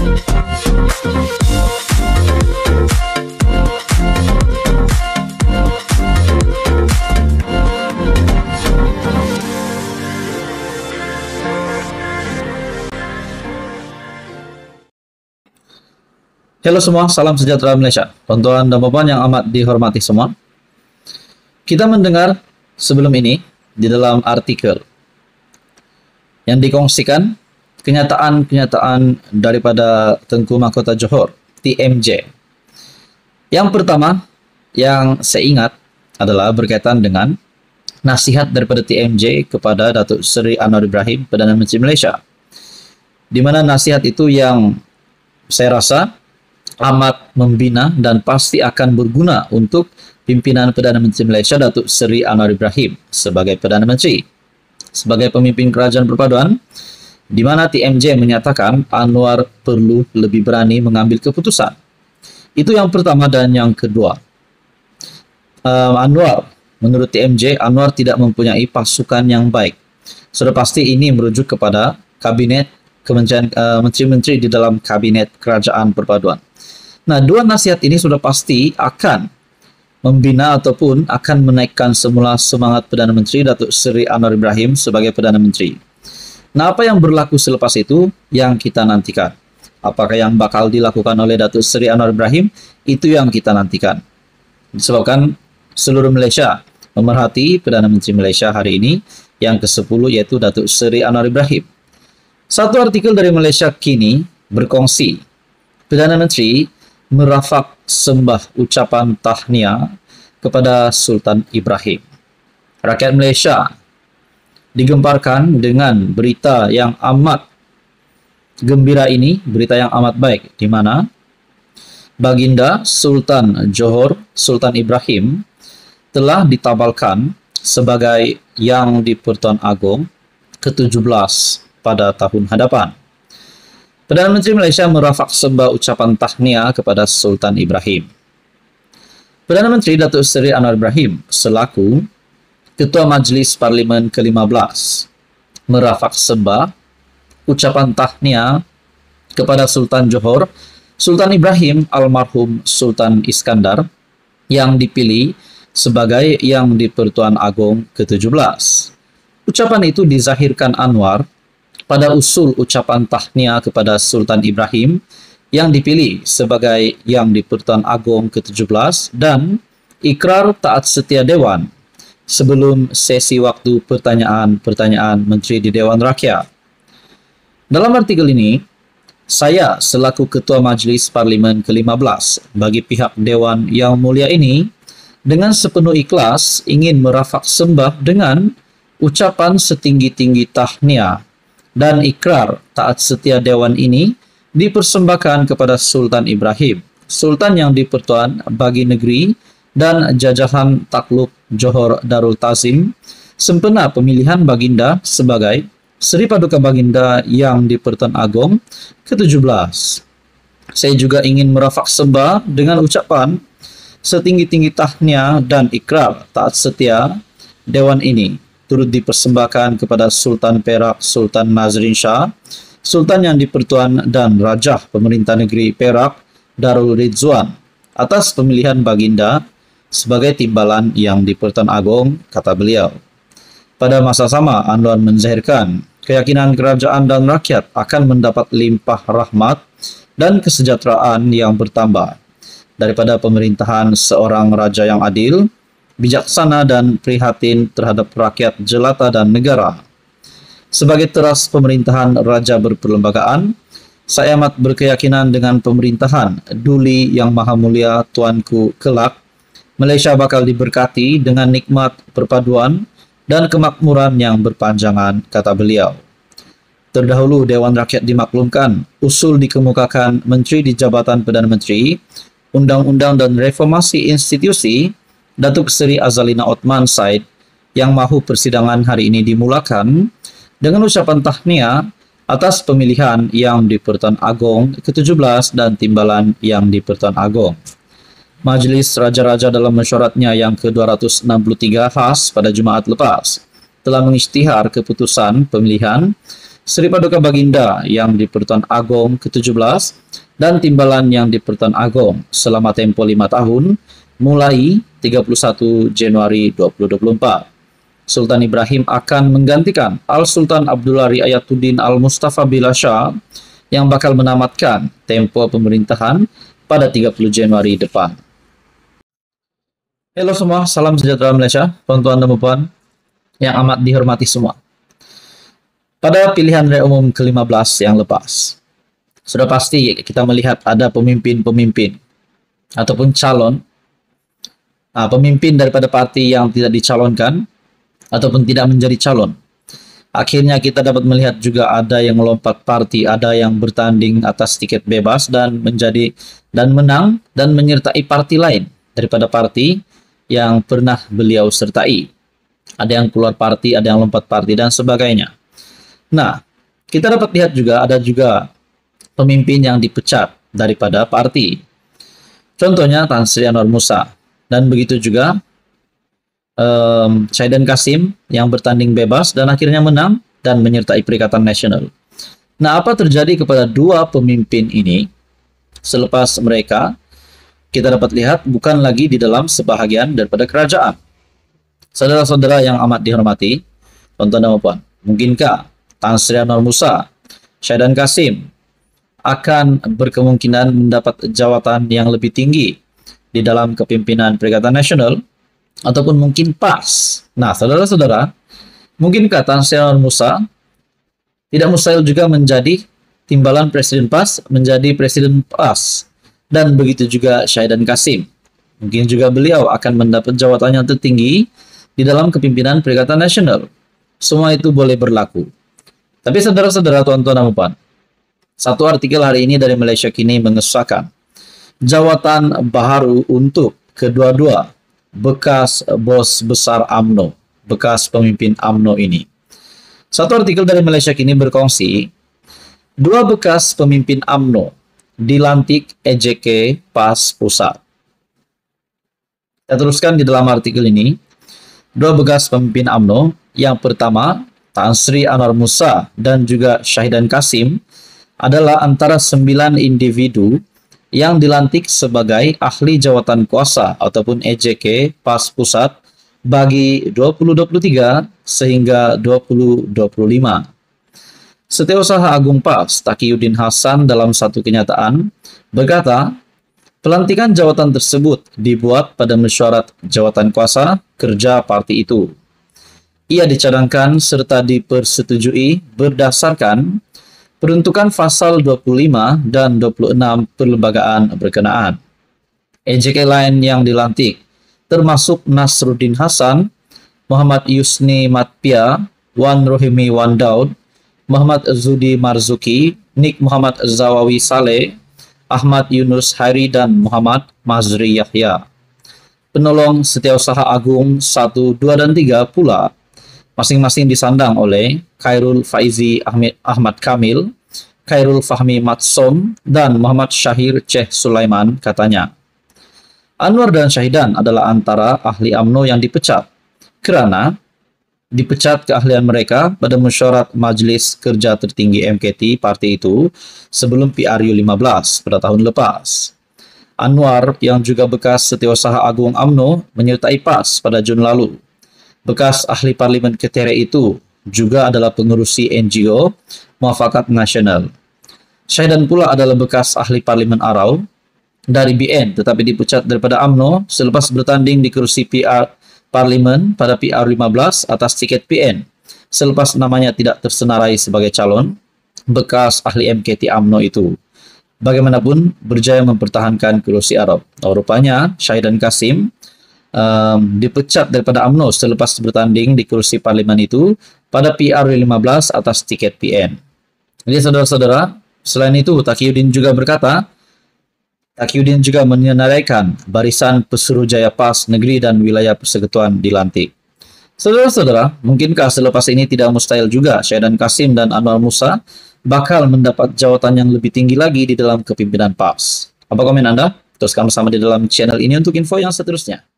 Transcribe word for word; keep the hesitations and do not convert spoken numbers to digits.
Halo semua, salam sejahtera Malaysia. Tuan-tuan dan puan yang amat dihormati semua. Kita mendengar sebelum ini di dalam artikel yang dikongsikan kenyataan-kenyataan daripada Tengku Mahkota Johor, T M J. Yang pertama yang saya ingat adalah berkaitan dengan nasihat daripada T M J kepada Datuk Seri Anwar Ibrahim, Perdana Menteri Malaysia. Di mana nasihat itu yang saya rasa amat membina dan pasti akan berguna untuk pimpinan Perdana Menteri Malaysia Datuk Seri Anwar Ibrahim sebagai Perdana Menteri, sebagai pemimpin kerajaan perpaduan, di mana T M J menyatakan Anwar perlu lebih berani mengambil keputusan. Itu yang pertama. Dan yang kedua, uh, Anwar, menurut T M J, Anwar tidak mempunyai pasukan yang baik. Sudah pasti ini merujuk kepada kabinet kementerian uh, menteri-menteri di dalam kabinet kerajaan perpaduan. Nah, dua nasihat ini sudah pasti akan membina ataupun akan menaikkan semula semangat Perdana Menteri Datuk Seri Anwar Ibrahim sebagai Perdana Menteri. Nah, apa yang berlaku selepas itu yang kita nantikan. Apakah yang bakal dilakukan oleh Datuk Seri Anwar Ibrahim, itu yang kita nantikan. Disebabkan seluruh Malaysia memerhati Perdana Menteri Malaysia hari ini yang kesepuluh, yaitu Datuk Seri Anwar Ibrahim. Satu artikel dari Malaysia Kini berkongsi Perdana Menteri merafak sembah ucapan tahniah kepada Sultan Ibrahim. Rakyat Malaysia digemparkan dengan berita yang amat gembira ini, berita yang amat baik, di mana Baginda Sultan Johor, Sultan Ibrahim, telah ditabalkan sebagai Yang di-Pertuan Agong ke tujuh belas pada tahun hadapan. Perdana Menteri Malaysia merafak sembah ucapan tahniah kepada Sultan Ibrahim. Perdana Menteri Datuk Seri Anwar Ibrahim selaku Ketua Majlis Parlimen ke lima belas merafak sembah ucapan tahniah kepada Sultan Johor, Sultan Ibrahim almarhum Sultan Iskandar, yang dipilih sebagai Yang di-Pertuan Agong ke tujuh belas. Ucapan itu dizahirkan Anwar pada usul ucapan tahniah kepada Sultan Ibrahim yang dipilih sebagai Yang di-Pertuan Agong ke tujuh belas dan ikrar taat setia Dewan sebelum sesi waktu pertanyaan-pertanyaan Menteri di Dewan Rakyat. Dalam artikel ini, saya selaku Ketua Majlis Parlimen ke lima belas bagi pihak Dewan Yang Mulia ini dengan sepenuh ikhlas ingin merafak sembah dengan ucapan setinggi-tinggi tahniah dan ikrar taat setia Dewan ini dipersembahkan kepada Sultan Ibrahim, Sultan Yang di-Pertuan bagi negeri dan jajahan takluk Johor Darul Tazim sempena pemilihan Baginda sebagai Seri Paduka Baginda Yang di-Pertuan Agong ke tujuh belas. Saya juga ingin merafak sembah dengan ucapan setinggi-tinggi tahniah dan ikrar taat setia Dewan ini turut dipersembahkan kepada Sultan Perak Sultan Nazrin Shah, Sultan Yang di-Pertuan dan Rajah Pemerintah Negeri Perak Darul Ridzuan atas pemilihan Baginda sebagai timbalan Yang di-Pertuan Agong, kata beliau. Pada masa sama, Anwar menzahirkan keyakinan kerajaan dan rakyat akan mendapat limpah rahmat dan kesejahteraan yang bertambah daripada pemerintahan seorang raja yang adil, bijaksana dan prihatin terhadap rakyat jelata dan negara. Sebagai teras pemerintahan raja berperlembagaan, saya amat berkeyakinan dengan pemerintahan Duli Yang Maha Mulia Tuanku kelak, Malaysia bakal diberkati dengan nikmat perpaduan dan kemakmuran yang berpanjangan, kata beliau. Terdahulu Dewan Rakyat dimaklumkan, usul dikemukakan Menteri di Jabatan Perdana Menteri, Undang-Undang dan Reformasi Institusi, Datuk Seri Azalina Othman Said, yang mahu persidangan hari ini dimulakan dengan ucapan tahniah atas pemilihan Yang di-Pertuan Agong ke tujuh belas dan timbalan Yang di-Pertuan Agong. Majlis Raja-Raja dalam mesyuaratnya yang ke dua ratus enam puluh tiga khas pada Jumaat lepas telah mengisytihar keputusan pemilihan Sri Paduka Baginda yang di Pertuan Agong ke tujuh belas, dan Timbalan yang di Pertuan Agong selama tempo lima tahun, mulai tiga puluh satu Januari dua ribu dua puluh empat. Sultan Ibrahim akan menggantikan Al-Sultan Abdullah Riayatuddin Al-Mustafa Billah Shah yang bakal menamatkan tempo pemerintahan pada tiga puluh Januari depan. Halo semua, salam sejahtera Malaysia, tuan-tuan dan puan yang amat dihormati semua. Pada pilihan raya umum ke lima belas yang lepas, sudah pasti kita melihat ada pemimpin-pemimpin ataupun calon, nah, pemimpin daripada parti yang tidak dicalonkan ataupun tidak menjadi calon. Akhirnya kita dapat melihat juga ada yang melompat parti, ada yang bertanding atas tiket bebas dan menjadi dan menang dan menyertai parti lain daripada parti yang pernah beliau sertai. Ada yang keluar parti, ada yang lompat parti dan sebagainya. Nah, kita dapat lihat juga ada juga pemimpin yang dipecat daripada parti. Contohnya Tan Sri Anwar Musa, dan begitu juga um, Syaidan Kasim yang bertanding bebas dan akhirnya menang dan menyertai Perikatan Nasional. Nah, apa terjadi kepada dua pemimpin ini selepas mereka kita dapat lihat bukan lagi di dalam sebahagian daripada kerajaan. Saudara-saudara yang amat dihormati, tuan-tuan dan puan, mungkinkah Tan Sri Anwar Musa, Syaidan Kasim akan berkemungkinan mendapat jawatan yang lebih tinggi di dalam kepimpinan Perikatan Nasional, ataupun mungkin P A S? Nah, saudara-saudara, mungkinkah Tan Sri Anwar Musa tidak mustahil juga menjadi timbalan Presiden P A S, menjadi Presiden P A S? Dan begitu juga Syaidan Kasim. Mungkin juga beliau akan mendapat jawatan yang tertinggi di dalam kepimpinan Perikatan Nasional. Semua itu boleh berlaku. Tapi saudara-saudara, tuan-tuan dan puan, satu artikel hari ini dari Malaysia Kini mengesahkan jawatan baharu untuk kedua-dua bekas bos besar U M N O, bekas pemimpin U M N O ini. Satu artikel dari Malaysia Kini berkongsi, dua bekas pemimpin U M N O dilantik E J K P A S Pusat. Kita teruskan di dalam artikel ini, dua bekas pemimpin U M N O, yang pertama Tan Sri Anwar Musa dan juga Syaidan Kasim adalah antara sembilan individu yang dilantik sebagai ahli jawatan kuasa ataupun E J K P A S Pusat bagi dua ribu dua puluh tiga sehingga dua ribu dua puluh lima. Setiausaha Agung P A S Taqiyuddin Hasan dalam satu kenyataan berkata, pelantikan jawatan tersebut dibuat pada mesyuarat jawatan kuasa kerja parti itu. Ia dicadangkan serta dipersetujui berdasarkan peruntukan pasal dua puluh lima dan dua puluh enam perlembagaan berkenaan. E J K lain yang dilantik termasuk Nasruddin Hasan, Muhammad Yusni Matpia, Wan Rohimi Wan Daud, Muhammad Zudi Marzuki, Nik Muhammad Zawawi Saleh, Ahmad Yunus Hairi, dan Muhammad Mazri Yahya. Penolong Setiausaha Agung satu, dua, dan tiga pula masing-masing disandang oleh Khairul Faizi Ahmed, Ahmad Kamil, Khairul Fahmi Matsom, dan Muhammad Syahir Ceh Sulaiman, katanya. Anwar dan Syaidan adalah antara ahli U M N O yang dipecat kerana dipecat keahlian mereka pada mesyuarat Majlis Kerja Tertinggi M K T parti itu sebelum P R U lima belas pada tahun lepas. Anwar yang juga bekas Setiausaha Agung U M N O menyertai P A S pada Jun lalu. Bekas ahli Parlimen Ketere itu juga adalah pengurusi N G O Muafakat Nasional. Syaidan pula adalah bekas ahli Parlimen Arau dari B N tetapi dipecat daripada U M N O selepas bertanding di kerusi P R Parlimen pada P R lima belas atas tiket P N selepas namanya tidak tersenarai sebagai calon bekas ahli M K T U M N O itu. Bagaimanapun berjaya mempertahankan kerusi Arab. Oh, rupanya Syaidan Kasim um, dipecat daripada U M N O selepas bertanding di kerusi Parlimen itu pada P R lima belas atas tiket P N. Jadi saudara-saudara, selain itu Taqiyuddin juga berkata, Taqiyuddin juga menyenaraikan barisan Pesuruhjaya P A S Negeri dan Wilayah Persekutuan dilantik. Saudara-saudara, mungkinkah selepas ini tidak mustahil juga Syaidan Kasim dan Anwar Musa bakal mendapat jawatan yang lebih tinggi lagi di dalam kepimpinan P A S? Apa komen Anda? Teruskan bersama di dalam channel ini untuk info yang seterusnya.